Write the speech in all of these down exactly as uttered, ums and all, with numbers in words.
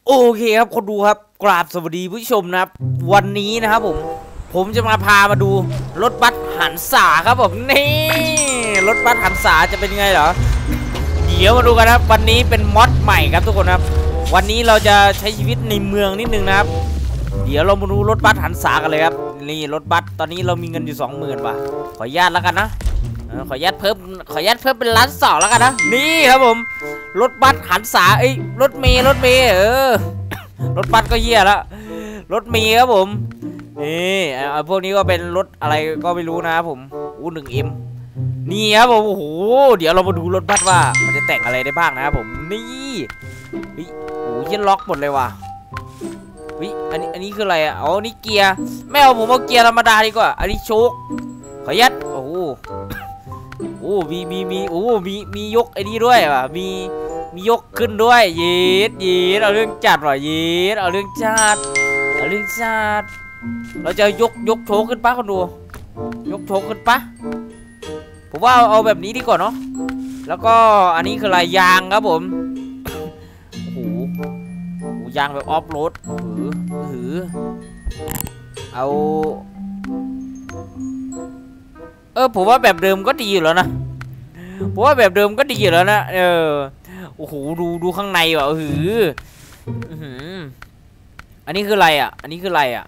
โอเคครับคนดูครับกราบสวัสดีผู้ชมนะครับวันนี้นะครับผมผมจะมาพามาดูรถบัสหันษาครับผมนี่รถบัสหันษาจะเป็นยังไงเหรอเดี๋ยวมาดูกันครับวันนี้เป็นมอดใหม่ครับทุกคนครับวันนี้เราจะใช้ชีวิตในเมืองนิดนึงนะครับเดี๋ยวเรามาดูรถบัสหันษากันเลยครับนี่รถบัสตอนนี้เรามีเงินอยู่สองหมื่นบาทขออนุญาตแล้วกันนะขออนุญาตเพิ่มขออนุญาตเพิ่มเป็นล้านสองแล้วกันนะนี่ครับผมรถบัสหันษาเอ้ยรถเมย์รถเมย์เออรถบัสก็เหี้ยแล้วรถเมย์ครับผมนี่พวกนี้ก็เป็นรถอะไรก็ไม่รู้นะครับผมอู้หนึ่งเอ็มนี่ครับผมโอ้โหเดี๋ยวเรามาดูรถบัสว่ามันจะแต่งอะไรได้บ้างนะครับผมนี่เฮ้ยโอ้ยยันล็อกหมดเลยว่ะเฮ้ยอันนี้อันนี้คืออะไรอ่ะอ๋อนี่เกียร์ไม่เอาผมเอาเกียร์ธรรมดาดีกว่าอันนี้โชคขอยัดโอ้โหโอ้มีมีมีโอ้มีมียกไอ้นี่ด้วยว่ะมีมียกขึ้นด้วยเย็ดเย็ดเอาเรื่องจัดว่ะเย็ดเอาเรื่องจัดเอาเรื่องจัดเราจะยกยกโชคขึ้นปะคนดูยกโชคขึ้นปะผมว่าเอาเอาแบบนี้ดีกว่าเนาะแล้วก็อันนี้คืออะไรยางครับผมโอ้โหยางแบบออฟโรดหือหือเอาเออผมว่าแบบเดิมก็ดีอยู่แล้วนะผมว่าแบบเดิมก็ดีอยู่แล้วนะเออโอ้โหดูดูข้างในว่ะหือหืออันนี้คืออะไรอ่ะอันนี้คืออะไรอ่ะ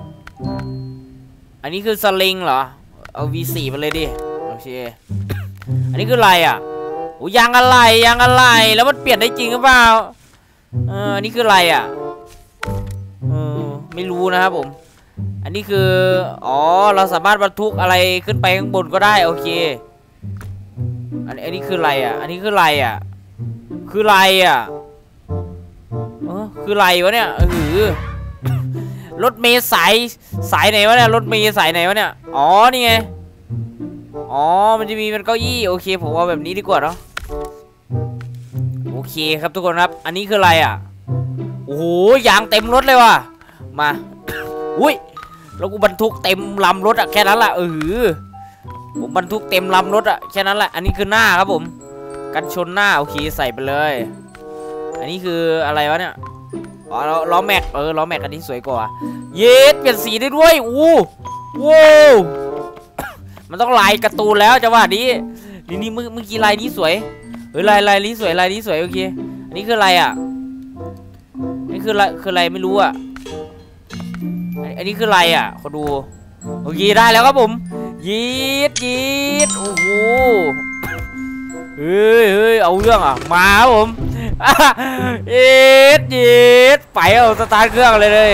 อันนี้คือสลิงเหรอเอา วี โฟร์ ไปเลยดิโอเคอันนี้คืออะไรอ่ะโอ้ยางอะไรยางอะไรแล้วมันเปลี่ยนได้จริงหรือเปล่าเอออันนี้คืออะไรอ่ะเออไม่รู้นะครับผมอันนี้คืออ๋อเราสามารถบรรทุกอะไรขึ้นไปข้างบนก็ได้โอเคอันอันนี้คืออะไรอ่ะอันนี้คืออะไรอ่ะคืออะไรอ่ะเออคืออะไรวะเนี่ยเออรถเมล์สายสายไหนวะเนี่ยรถเมล์สายไหนวะเนี่ยอ๋อนี่ไงอ๋อมันจะมีเป็นเก้าอี้โอเคผมเอาแบบนี้ดีกว่าเนาะโอเคครับทุกคนครับอันนี้คืออะไรอ่ะโอ้โหยางเต็มรถเลยว่ะมาอุ้ยแล้วกูบรรทุกเต็มลำรถอะแค่นั้นแหละเออผมบรรทุกเต็มลำรถอะแค่นั้นแหละอันนี้คือหน้าครับผมกันชนหน้าโอเคใส่ไปเลยอันนี้คืออะไรวะเนี่ยอ๋อล้อแม็กเออล้อแม็กอันนี้สวยกว่าเย็ดเปลี่ยนสีได้ด้วยอู้ว้าวมันต้องลายการ์ตูนแล้วจังหวะนี้นี่นี่เมื่อกี้ลายนี้สวยเฮ้ยลายลายนี้สวยลายนี้สวยโอเคอันนี้คืออะไรอ่ะนี่คืออะไรคืออะไรไม่รู้อ่ะอันนี้คืออะไรอ่ะขอดูโอเคได้แล้วครับผมยีดยีดโอ้โหเฮ้ยเฮ้ยเอาเรื่องอ่ะมาครับผมยีดยีดไปเอาสตาร์ทเครื่องเลยเลย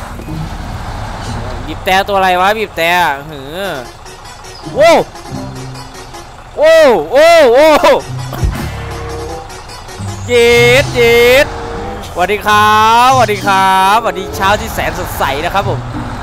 บีบแต่ตัวอะไรวะบีบแต่เฮ้ยโว้โอ้โอ้โอ้ยีดยีดสวัสดีครับสวัสดีครับสวัสดีเช้าที่แสนสดใสนะครับผม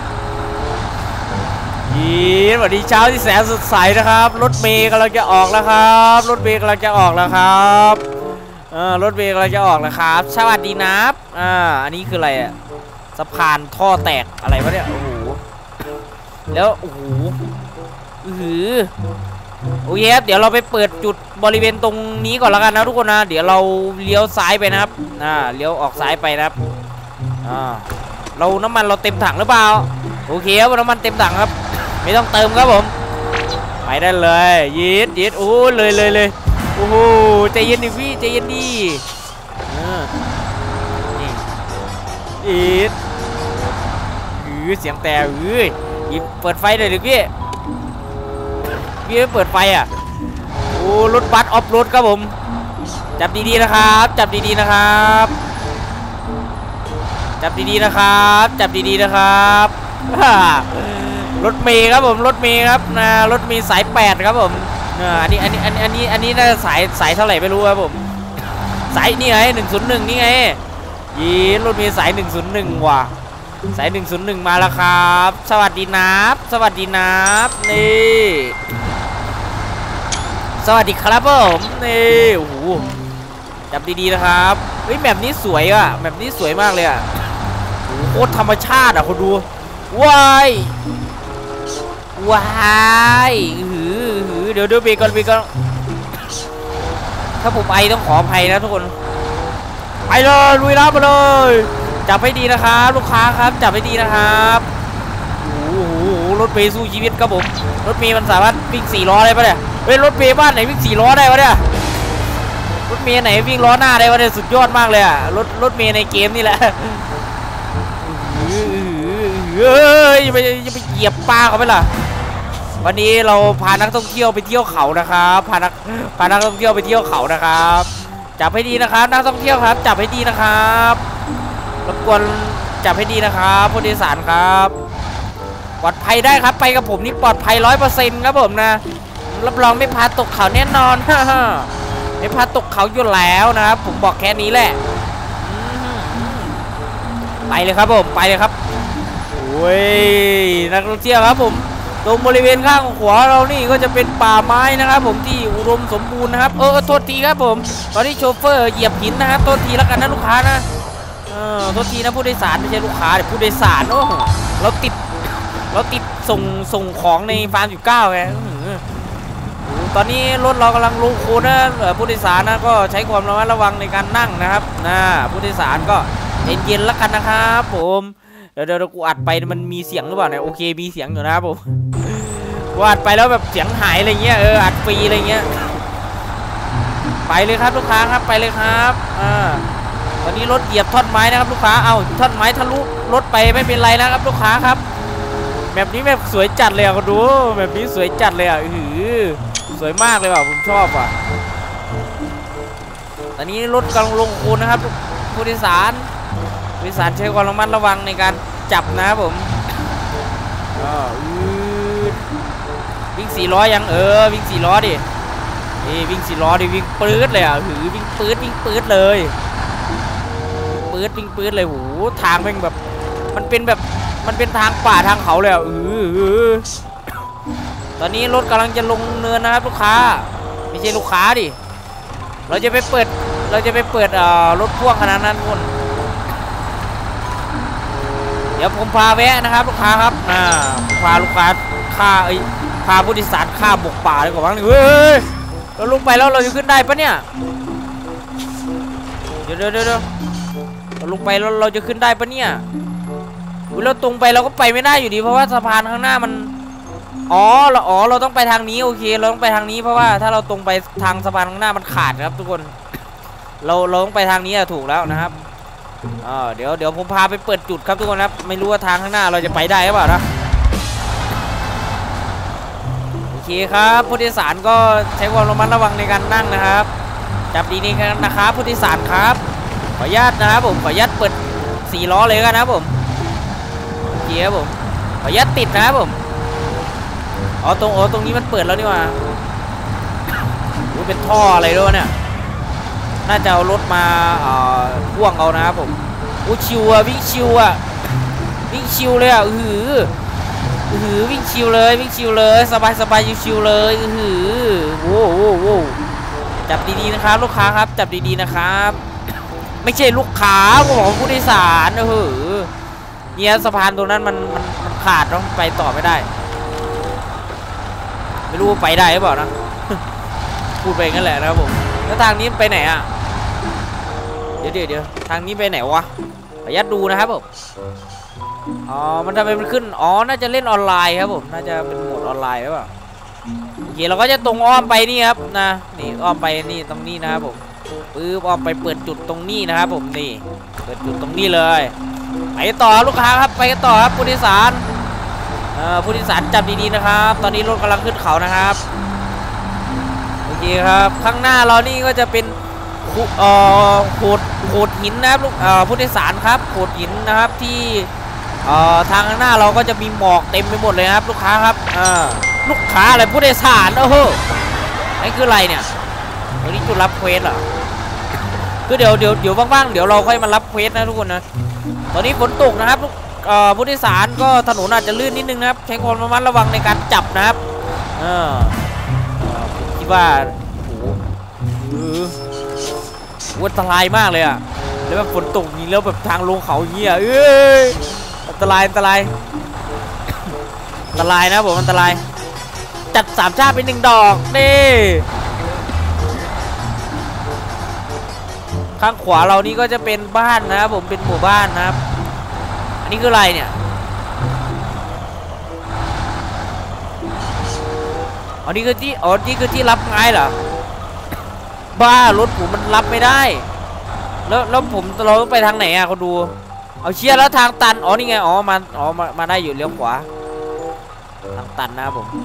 ยีสวัสดีเช้าที่แสนสดใสนะครับรถเมย์กำลังจะออกแล้วครับรถเมย์กำลังจะออกแล้วครับเออรถเมย์กำลังจะออกแล้วครับสวัสดีนับอ่าอันนี้คืออะไรอะสะพานท่อแตกอะไรวะเนี่ยโอ้โหแล้วโอ้โหอือโอเคครับเดี๋ยวเราไปเปิดจุดบริเวณตรงนี้ก่อนแล้วกันนะทุกคนนะเดี๋ยวเราเลี้ยวซ้ายไปนะครับอ่าเลี้ยวออกซ้ายไปนะครับอ่าเราน้ำมันเราเต็มถังหรือเปล่าโอเคครับน้ำมันเต็มถังครับไม่ต้องเติมครับผมไปได้เลยยีดยีดโอ้เลยเลยเลยโอ้โหใจเย็นดิพี่ใจเย็นดินี่ยีดอือเสียงแต่เอ้ยยิบเปิดไฟเลยดิพี่พี่ไม่เปิดไฟอ่ะโอ้รถบัสออฟโรดครับผมจับดีๆนะครับจับดีๆนะครับจับดีๆนะครับจับดีๆนะครับรถเมย์ครับผมรถเมย์ครับนะรถเมย์สายแปดครับผมอันนี้อันนี้อันนี้อันนี้อันนี้น่าจะสายสายเท่าไหร่ไม่รู้ครับผมสายนี่ไงหนึ่งศูนย์หนึ่งนี่ไงยีรถเมย์สายหนึ่งศูนย์หนึ่งว่ะสายหนึ่งศูนย์หนึ่งมาแล้วครับสวัสดีนับสวัสดีนับนี่สวัสดีครับผมนี่โอ้โหจับดีๆนะครับเฮ้ยแบบนี้สวยอ่ะแบบนี้สวยมากเลยอ่ะโอ้โหโคตรธรรมชาติอ่ะคุณดูว้ายว้ายหือหือเดี๋ยวเดี๋ยวเบรกก่อนเบรกก่อนถ้าผมไอต้องขออภัยนะทุกคนไปเลยลุยน้ำไปเลยจับให้ดีนะครับลูกค้าครับจับให้ดีนะครับโอ้โหรถเมย์สู้ชีวิตครับผมรถเมย์มันสามารถวิ่งสี่ล้อได้ปะเนี่ยเฮ้ยรถเมย์บ้านไหนวิ่งสี่ล้อได้วะเนี่ยรถเมย์ไหนวิ่งล้อหน้าได้วะเนี่ยสุดยอดมากเลยอะรถรถเมย์ในเกมนี่แหละเฮ้ยไปจะไปเหยียบปลาเขาไปล่ะวันนี้เราพานักท่องเที่ยวไปเที่ยวเขานะครับพานักพานักท่องเที่ยวไปเที่ยวเขานะครับจับให้ดีนะครับนักท่องเที่ยวครับจับให้ดีนะครับรบกวนจับให้ดีนะครับผู้โดยสารครับปลอดภัยได้ครับไปกับผมนี่ปลอดภัยร้อยเปอร์เซ็นต์ครับผมนะรับรองไม่พาตกเขาแน่นอนไม่พาตกเขาอยู่แล้วนะครับผมบอกแค่นี้แหละไปเลยครับผมไปเลยครับโอ้ยนักท่องเที่ยวครับผมตรงบริเวณข้างขวาเรานี่ก็จะเป็นป่าไม้นะครับผมที่อุดมสมบูรณ์นะครับเออโทษทีครับผมตอนนี้โชเฟอร์เหยียบหินนะครับโทษทีแล้วกันนะลูกค้านะเออโทษทีนะผู้โดยสารไม่ใช่ลูกค้าแต่ผู้โดยสารโอ้เราติดเราติดส่งส่งของในฟาร์มสิบเก้าไงตอนนี้รถเรากำลังลงโค้งนะผู้โดยสารนะก็ใช้ความระมัดระวังในการนั่งนะครับนะผู้โดยสารก็เย็นๆแล้วกันนะครับผมเดี๋ยวเดี๋ยวกูอัดไปมันมีเสียงหรือเปล่าเนี่ยโอเคมีเสียงอยู่นะครับผมกูอัดไปแล้วแบบเสียงหายอะไรเงี้ยเอออัดฟรีอะไรเงี้ยไปเลยครับลูกค้าครับไปเลยครับอ่าตอนนี้รถเหยียบท่อนไม้นะครับลูกค้าเอาท่อนไม้ทะลุรถไปไม่เป็นไรนะครับลูกค้าครับแบบนี้แบบสวยจัดเลยอ่ะคุณดูแบบนี้สวยจัดเลยอ่ะหือสวยมากเลยว่ะผมชอบอ่ะตอนนี้รถกำลังลงโค้งนะครับผู้โดยสารผู้โดยสารใช้ความระมัดระวังในการจับนะครับผมวิ่งสี่ล้อยังเออวิ่งสี่ล้อดินี่วิ่งสี่ล้อดิวิ่งปื๊ดเลยอ่ะหือวิ่งปื๊ดวิ่งปื๊ดเลยปื๊ดวิ่งปื๊ดเลยโหทางเป็นแบบมันเป็นแบบมันเป็นทางป่าทางเขาเลยอ่ะเออตอนนี้รถกำลังจะลงเนินนะครับลูกค้าไม่ใช่ลูกค้าดิเราจะไปเปิดเราจะไปเปิดอ่ารถพ่วงขนาดนั้นคนเดี๋ยวผมพาแวะนะครับลูกค้าครับอ่าพาลูกค้าค่าไอ้พาผู้โดยสารข้ามบกป่าเลยกว่าบ้างเฮ้ยเราลงไปแล้วเราจะขึ้นได้ปะเนี่ยเดี๋ยวเดี๋ยวเดี๋ยวเราลงไปแล้วเราจะขึ้นได้ปะเนี่ยเราตรงไปเราก็ไปไม่ได้อยู่ดีเพราะว่าสะพานข้างหน้ามันอ๋อเราอ๋อเราต้องไปทางนี้โอเคเราต้องไปทางนี้เพราะว่าถ้าเราตรงไปทางสะพานข้างหน้ามันขาดครับทุกคนเราเราต้องไปทางนี้ถูกแล้วนะครับอ่าเดี๋ยวเดี๋ยวผมพาไปเปิดจุดครับทุกคนครับไม่รู้ว่าทางข้างหน้าเราจะไปได้หรือเปล่านะโอเคครับผู้โดยสารก็ใช้ความระมัดระวังในการนั่งนะครับจับดีนี่นะครับผู้โดยสารครับขออนุญาตนะครับผมขออนุญาตเปิดสี่ล้อเลยกันนะครับผมโอเคครับผมขออนุญาตติดนะครับผมอ๋อตรงอ๋อตรงนี้มันเปิดแล้วนี่ว่าเป็นท่ออะไรด้วยเนี่ยน่าจะเอารถมาพ่วงเอานะครับผมโอ้ชิวอะวิ่งชิวอะวิ่งชิวเลยอะอือหือวิ่งชิวเลยวิ่งชิวเลยสบายสบายชิวเลยอือหือโว้โว้โว้จับดีๆนะครับลูกค้าครับจับดีๆนะครับไม่ใช่ลูกค้าของผู้โดยสารเออเนี่ยสะพานตรงนั้นมันมันมันขาดต้องไปต่อไม่ได้ไม่รู้ไปได้หรือเปล่านะพูดไปงั้นแหละนะครับผมแล้วทางนี้ไปไหนอ่ะเดี๋ยวเดี๋ยวเดี๋ยวทางนี้ไปไหนวะขออนุญาตดูนะครับผมอ๋อมันทำไมมันขึ้นอ๋อน่าจะเล่นออนไลน์ครับผมน่าจะเป็นโหมดออนไลน์หรือเปล่าโอเคเราก็จะตรงอ้อมไปนี่ครับนะนี่อ้อมไปนี่ตรงนี้นะครับผมปื้บอ้อมไปเปิดจุดตรงนี้นะครับผมนี่เปิดจุดตรงนี้เลยไปต่อลูกค้าครับไปต่อครับผู้โดยสารเอ่อผู้โดยสารจับดีๆนะครับตอนนี้รถกำลังขึ้นเขานะครับโอเคครับข้างหน้าเรานี่ก็จะเป็นเอ่อโขดโขดหินนะครับลูกเอ่อผู้โดยสารครับโขดหินนะครับที่เอ่อทางข้างหน้าเราก็จะมีหมอกเต็มไปหมดเลยครับลูกค้าครับอ่าลูกค้าอะไรผู้โดยสารโอ้โหนี่คืออะไรเนี่ยตรงนี้จุดรับเควสเหรอคือเดี๋ยวเดี๋ยวเดี๋ยวว่างๆเดี๋ยวเราค่อยมารับเควสนะทุกคนนะตอนนี้ฝนตกนะครับเอ่อผู้โดยสารก็ถนนอาจจะลื่นนิดนึงนะครับใช้ความระมัดระวังในการจับนะครับเออคิดว่าโอ้โหอันตรายมากเลยอ่ะแล้วแบบฝนตกนี้แล้วแบบทางลงเขาอย่างเงี้ยเอ้ยอันตรายอันตรายอันตรายนะผมอันตรายจัดสามชาติเป็นหนึ่งดอกนี่คข้างขวาเรานี่ก็จะเป็นบ้านนะครับผมเป็นหมู่บ้านนะครับอันนี้คืออะไรเนี่ยอันนี้คือที่อ๋อนี่คือที่รับไม้เหรอบ้ารถผมมันรับไม่ได้แล้วแล้วผมเราต้องไปทางไหนอ่ะเขาดูเอาเชียร์แล้วทางตันอ๋อนี่ไงอ๋อมาอ๋อมามาได้อยู่เลี้ยวขวาทางตันนะครับผม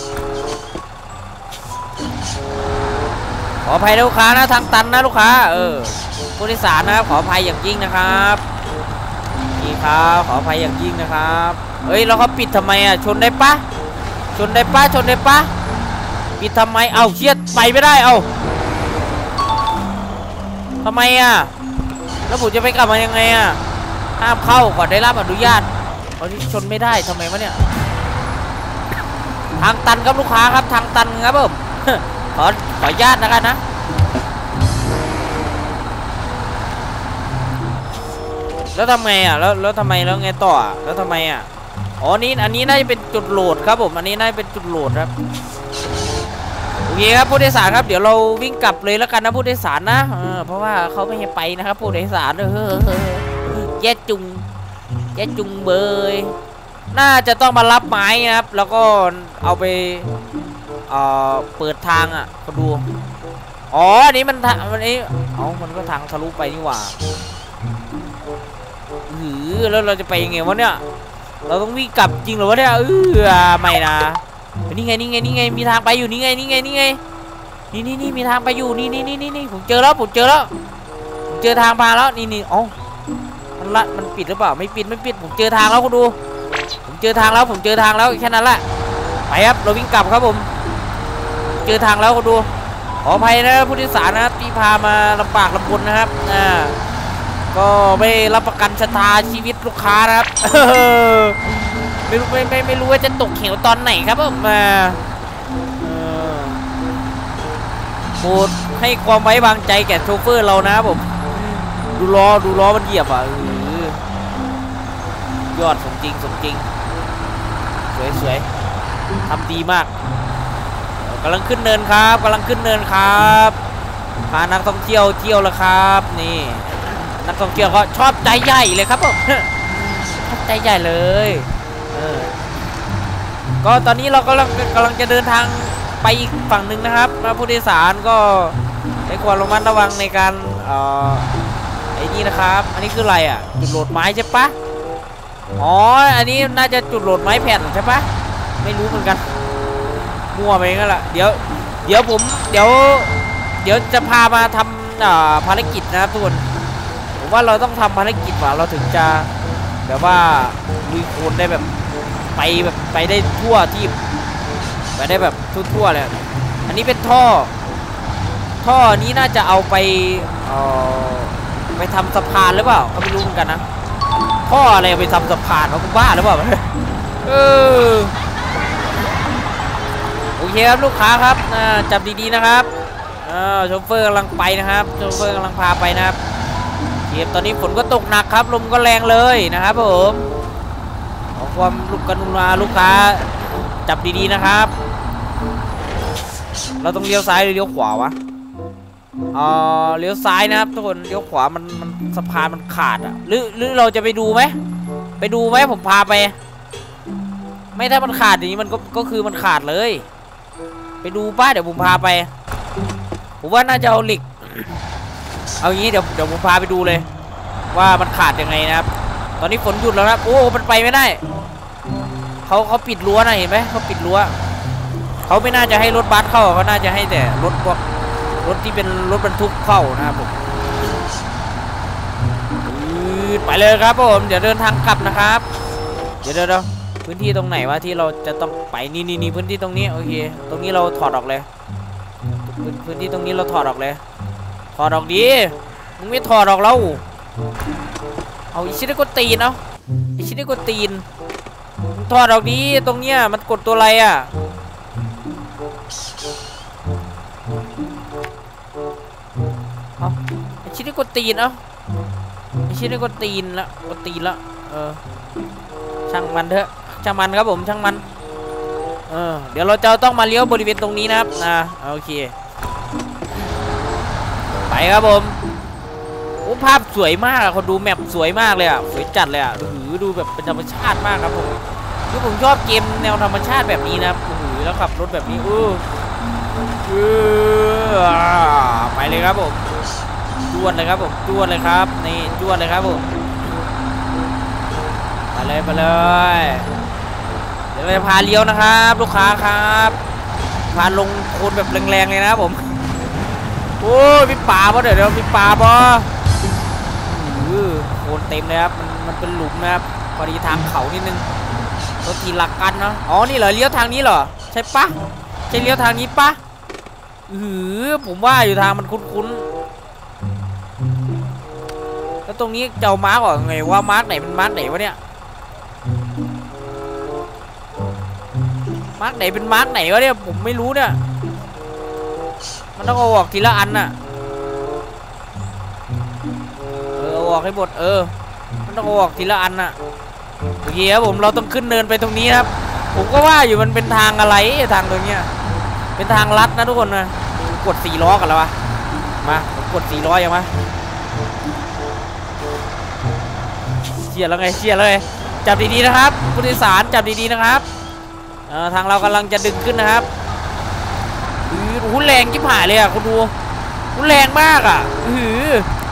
ขออภัยลูกค้านะทางตันนะลูกค้าเออผู้โดยสารนะครับขออภัยอย่างยิ่งนะครับนี่ครับขออภัยอย่างยิ่งนะครับเฮ้ยแล้วเขาปิดทำไมอ่ะชนได้ปะชนได้ปะชนได้ปะปิดทำไมเอาเชียร์ไปไม่ได้เอาทำไมอ่ะแล้วผมจะไปกลับมายังไงอ่ะห้ามเข้าก่อนได้รับอนุญาตตอนนี้ชนไม่ได้ทำไมวะเนี่ยทางตันครับลูกค้าครับทางตันครับผมขอขออนุญาตนะครับนะแล้วทำไงอ่ะแล้วแล้วทำไมแล้วไงต่อแล้วทำไมอ่ะอ๋อนี่อันนี้น่าจะเป็นจุดโหลดครับผมอันนี้น่าจะเป็นจุดโหลดครับโอเคครับผู้โดยสารครับเดี๋ยวเราวิ่งกลับเลยแล้วกันนะผู้โดยสารนะเออเพราะว่าเขาไม่ให้ไปนะครับผู้โดยสารเออแย่จุงแย่จุงเบยน่าจะต้องมารับไม้นะครับแล้วก็เอาไปเอ่อเปิดทางอ่ะก็ดูอ๋ออันนี้มันทางมันนี้เอามันก็ทางทะลุไปนี่หว่าหือแล้วเราจะไปยังไงวะเนี่ยเราต้องวิ่งกลับจริงหรือวะเนี่ยเออไม่นะนี่ไงนี่ไงนี่ไงมีทางไปอยู่นี่ไงนี่ไงนี่ไงนี่นี่นี่มีทางไปอยู่นี่นี่นี่นี่นี่ผมเจอแล้วผมเจอแล้วผมเจอทางมาแล้วนี่นี่อ๋อมันละมันปิดหรือเปล่าไม่ปิดไม่ปิดผมเจอทางแล้วคุณดูผมเจอทางแล้วผมเจอทางแล้วแค่นั้นแหละไปครับเราวิ่งกลับครับผมเจอทางแล้วคุณดูขออภัยนะผู้โดยสารนะครับที่พามาลำบากลำบนนะครับอ่าก็ไม่รับประกันชะตาชีวิตลูกค้านะครับไม่รู้ไม่ไม่ไม่รู้ว่าจะตกเหวตอนไหนครับผมมาโปรดให้ความไว้วางใจแก่โชเฟอร์เรานะครับผมดูล้อดูล้อมันเหยียบอ่ะยอดสมจริงสมจริงสวยสวยทำดีมากกำลังขึ้นเนินครับกำลังขึ้นเนินครับพานักท่องเที่ยวเที่ยวแล้วครับนี่นักท่องเที่ยวก็ชอบใจใหญ่เลยครับผมชอบใจใหญ่เลยเออก็ตอนนี้เรากำลังกำลังจะเดินทางไปอีกฝั่งหนึ่งนะครับแล้วผู้โดยสารก็ให้ความระมัดระวังในการเอ่อไอ้นี่นะครับอันนี้คืออะไรอ่ะจุดโหลดไม้ใช่ปะอ๋ออันนี้น่าจะจุดโหลดไม้แผ่นใช่ปะไม่รู้เหมือนกันมั่วไปงั้นแหละเดี๋ยวเดี๋ยวผมเดี๋ยวเดี๋ยวจะพามาทำภารกิจนะครับทุกคนผมว่าเราต้องทำภารกิจว่าเราถึงจะแบบว่าลุยโคลนได้แบบไปแบบไปได้ทั่วที่ไปได้แบบทั่วๆเลยอันนี้เป็นท่อท่อนี้น่าจะเอาไปเอ่อไปทำสะพานหรือเปล่าก็ไม่รู้เหมือนกันนะท่ออะไรไปทำสะพานเขาบ้าหรือเปล่าเออโอเคครับลูกค้าครับจับดีๆนะครับโชเฟอร์กำลังไปนะครับโชเฟอร์กำลังพาไปนะครับเกมตอนนี้ฝนก็ตกหนักครับลมก็แรงเลยนะครับผมขอความลูกกรุณาลูกค้าจับดีๆนะครับเราต้องเลี้ยวซ้ายหรือเลี้ยวขวาวะเออเลี้ยวซ้ายนะครับทุกคนเลี้ยวขวามันมันสะพานมันขาดอ่ะหรือหรือเราจะไปดูไหมไปดูไหมผมพาไปไม่ถ้ามันขาดอย่างนี้มันก็ก็คือมันขาดเลยไปดูป้าเดี๋ยวผมพาไปผมว่าน่าจะเอาเหล็กเอางี้เดี๋ยวเดี๋ยวผมพาไปดูเลยว่ามันขาดยังไงนะครับตอนนี้ฝนหยุดแล้วนะโอ้มันไปไม่ได้เขาเขาปิดรั้วนะเห็นไหมเขาปิดรั้วเขาไม่น่าจะให้รถบัสเข้าเขาน่าจะให้แต่รถพวกรถที่เป็นรถบรรทุกเข้านะครับผมไปเลยครับผมเดี๋ยวเดินทางกลับนะครับเดี๋ยวเดี๋ยวพื้นที่ตรงไหนวะที่เราจะต้องไปนี่นี่นี่พื้นที่ตรงนี้โอเคตรงนี้เราถอดออกเลยพื้นที่ตรงนี้เราถอดออกเลยถอดออกดีมึงไม่ถอดออกแล้วเอาอีชิได้กดตีนเอาอีชิได้กดตีนมึงถอดออกดีตรงเนี้ยมันกดตัวอะไรอ่ะเอาอีชิได้กดตีนเอาอีชิได้กดตีนละกดตีนละเออช่างมันเถอะช่างมันครับผมช่างมันเออเดี๋ยวเราจะต้องมาเลี้ยวบริเวณตรงนี้นะครับอ่าโอเคไปครับผมภาพสวยมากคนดูแมปสวยมากเลยอ่ะสวยจัดเลยอ่ะหือดูแบบเป็นธรรมชาติมากครับผมคือผมชอบเกมแนวธรรมชาติแบบนี้นะครับหือแล้วขับรถแบบนี้เออเออไปเลยครับผมจวดเลยครับผมจวดเลยครับนี่จวดเลยครับผมไปเลยไปเลยเดี๋ยวเราจะพาเลี้ยวนะครับลูกค้าครับพาลงโคนแบบแรงๆเลยนะครับผมโอ้ยมีป่าปะเดี๋ยวเดี๋ยวมีป่าปะโคนเต็มเลยครับมันมันเป็นหลุมนะครับพอดีทางเขานิดนึงตัวทีหลักกันเนาะอ๋อนี่เหรอเลี้ยวทางนี้เหรอใช่ปะใช่เลี้ยวทางนี้ปะหือผมว่าอยู่ทางมันคุ้นๆแล้วตรงนี้เจ้ามาร์กว่าไงว่ามาร์กไหนเป็นมาร์กไหนวะเนี่ยมาร์กไหนเป็นมาร์กไหนวะเนี่ยผมไม่รู้เนี่ยมันต้องเอาออกทีละอันน่ะเออเอาออกให้หมดเออมันต้องเอาออกทีละอันน่ะโอเคครับผมเราต้องขึ้นเนินไปตรงนี้ครับผมก็ว่าอยู่มันเป็นทางอะไรทางตรงเนี้ยเป็นทางลัดนะทุกคนนะกดสี่ล้อกันแล้ววะมาผมกดสี่ล้อยังมะเชียร์แล้วไงเชียร์แล้วไงจับดีๆนะครับผู้โดยสารจับดีๆนะครับเออทางเรากำลังจะดึงขึ้นนะครับหูแรงจิ๊บหายเลยอ่ะคุณดูหูแรงมากอ่ะหือ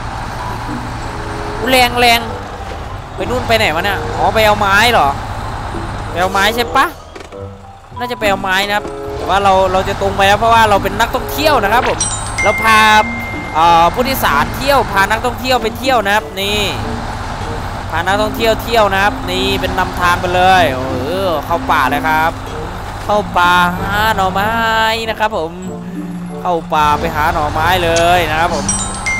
หูแรงแรงไปนู่นไปไหนวะเนี่ยอ๋อไปเอาไม้เหรอไปเอาไม้ใช่ปะน่าจะไปเอาไม้นะครับแต่ว่าเราเราจะตรงไปแล้วเพราะว่าเราเป็นนักท่องเที่ยวนะครับผมเราพาผู้โดยสารเที่ยวพานักท่องเที่ยวไปเที่ยวนะครับนี่พานักท่องเที่ยวเที่ยวนะครับนี่เป็นนำทางไปเลยเออเข้าป่าเลยครับเข้าป่าหาหน่อไม้นะครับผมเข้าป่าไปหาหน่อไม้เลยนะครับผม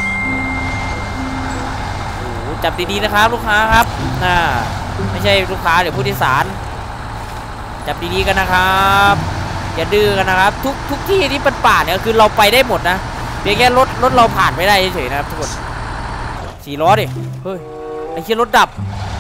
โอ้จับดีๆนะครับลูกค้าครับน่าไม่ใช่ลูกค้าเดี๋ยวผู้โดยสารจับดีๆกันนะครับอย่าดื้อกันนะครับทุกทุกที่ที่เป็นป่าเนี่ยคือเราไปได้หมดนะเพียงแค่รถรถเราผ่านไม่ได้เฉยๆนะครับทุกคนสี่ล้อดิเฮ้ยไอ้เชี่ยรถดับ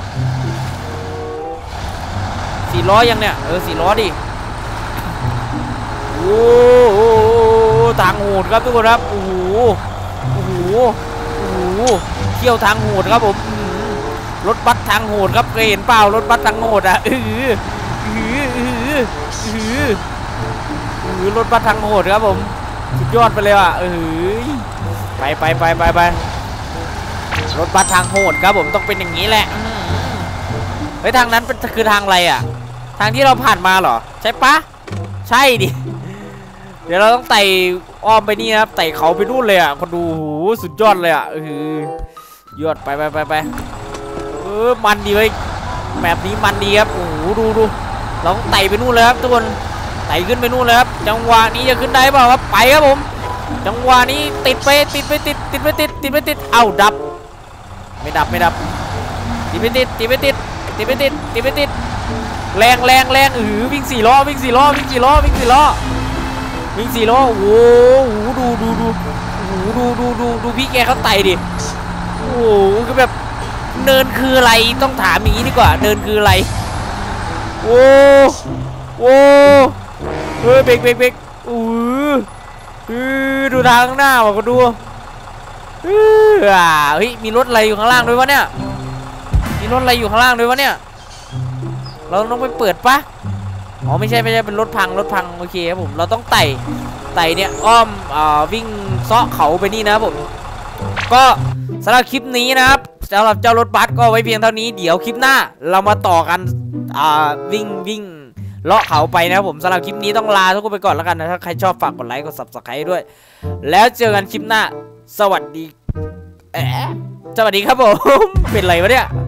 สี่ล้อยังเนี่ยเออสี่ล้อดิโอ้โหทางโหดครับทุกคนครับโอ้โหโอ้โหโอ้โหเที่ยวทางโหดครับผมรถบัสทางโหดครับเคยเห็นเปล่ารถบัสทางโหดอ่ะเออเออเออเออเออรถบัสทางโหดครับผมสุดยอดไปเลยว่ะเออไปไปไปไปไปรถบัสทางโหดครับผมต้องเป็นอย่างนี้แหละเฮ้ยทางนั้นเป็นคือทางอะไรอ่ะทางที่เราผ่านมาเหรอใช่ปะใช่ดิเดี๋ยวเราต้องไต่อ้อมไปนี่นะครับไต่เขาไปนู่นเลยอ่ะคนดูโหสุดยอดเลยอ่ะเออยอดไปไปไปไปเออมันดีเว้ยแบบนี้มันดีครับโอ้โหดูดูเราต้องไต่ไปนู่นเลยครับทุกคนไต่ขึ้นไปนู่นเลยครับจังหวะนี้จะขึ้นได้เปล่าครับไปครับผมจังหวะนี้ติดไปติดไปติดติดไปติดติดไปติดเอ้าดับไม่ดับไม่ดับติดไปติดติดไปติดติดไปติดติดไปติดแรงแรงแรงเออวิ่งสี่ล้อวิ่งสี่ล้อวิ่งสี่ล้อวิ่งสี่ล้อวิ่งสี่ล้อโอ้โหดูดูดูโอ้โหดูดูดูดูพี่แกเขาไต่ดิโอ้โหคือแบบเนินคืออะไรต้องถามอย่างนี้ดีกว่าเนินคืออะไรโอ้โอ้เฮ้ยเบรกเบรกเบรกโอ้โหดูทางข้างหน้าว่ะก็ดูเฮ้ยมีรถอะไรอยู่ข้างล่างด้วยวะเนี่ยมีรถอะไรอยู่ข้างล่างด้วยวะเนี่ยเราต้องไปเปิดปะอ๋อไม่ใช่ไม่ใช่เป็นรถพังรถพังโอเคครับผมเราต้องไต่ไต่เนี่ยอ้อมอ่าวิ่งเซาะเขาไปนี่นะครับผมก็สำหรับคลิปนี้นะครับสำหรับเจ้ารถบัสก็ไว้เพียงเท่านี้เดี๋ยวคลิปหน้าเรามาต่อกันอ่าวิ่งวิ่งเลาะเขาไปนะครับผมสำหรับคลิปนี้ต้องลาทุกคนไปก่อนแล้วกันนะถ้าใครชอบฝากกดไลค์กด ซับสไครบ์ ด้วยแล้วเจอกันคลิปหน้าสวัสดีแอะสวัสดีครับผมเป็นไรวะเนี่ย